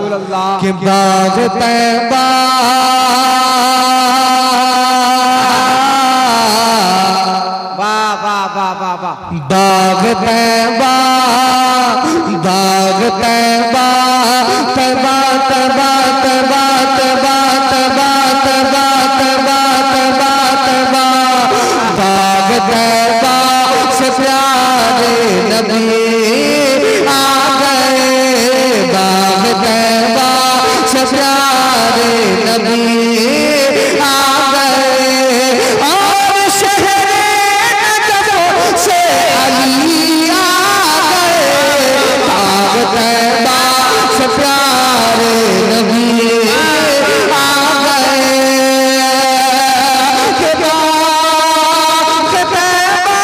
कि बाग तैबा बाग तैबा बाग तैबा तैबा तैबा तैबा तैबा तैबा तैबा तैबा तैबा तैबा बाग तैबा से प्यारे नबी आ गए। बाग तैबा से प्यारे नबी आ गए और शहरे नजफ से अली आ गए। बाग तैबा से प्यारे नबी आ गए। के बाग तैबा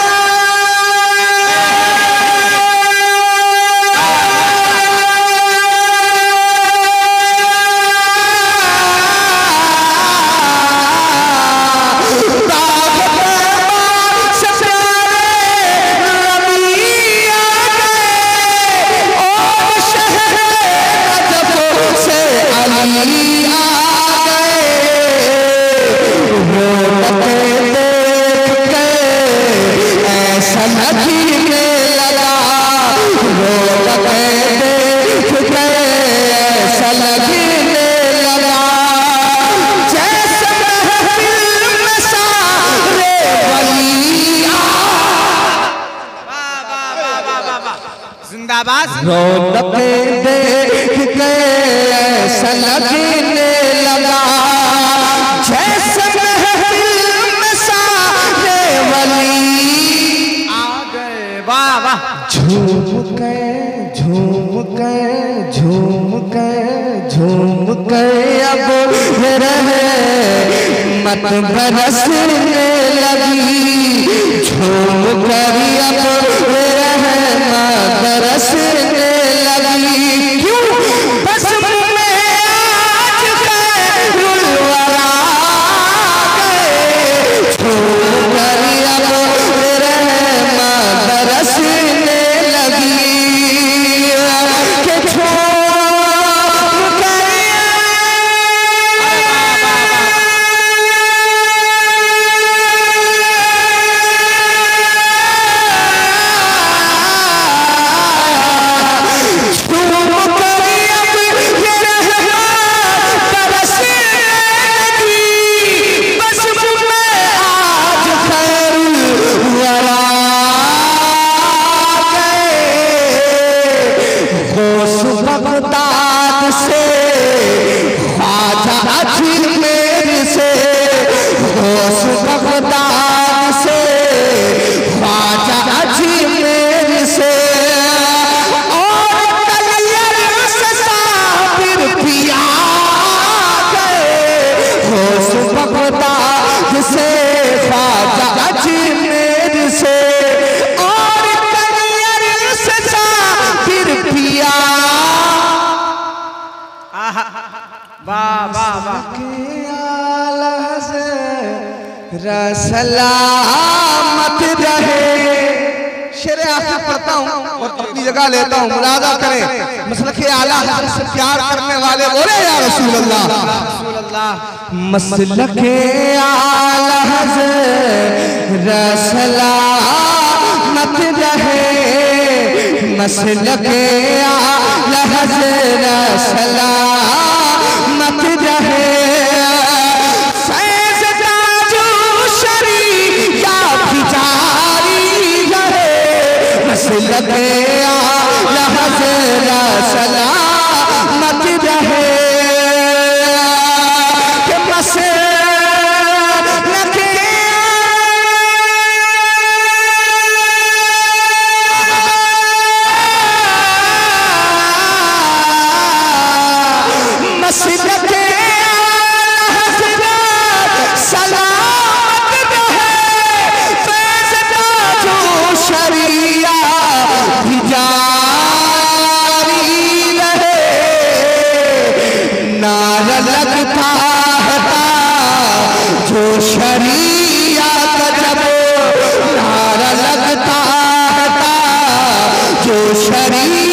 रौनकें देख के ऐसा लगने लगा जैसे महफिल में सारे वली आ गए। वाह वाह। झूम के झूम के झूम के झूम के अब रहमत बरसने लगी। झूम कर अब रहमत बरसने लगी। क्यों? बस में आज खैरुल वरा गए। झूम कर अब रहमत बरसने लगी। के झूम कर सलामत रहे। शेर आखिर पढ़ता हूँ और अपनी जगह लेता हूँ, मुलाजा करें। मसलक आला हज़रत से प्यार करने वाले बोले या रसूल अल्लाह। मसलक आला हज़रत सलामत रहे। मसलक आला हज़रत सलामत रहे। मसलक आला हज़रत सलामत रहे। के मसलक मसलक आला हज़रत सलामत रहे। फैज़ ताजो शरीया जारी रहे। नारा लगता है जो शरीयत जब नारा लगता है जो शरीयत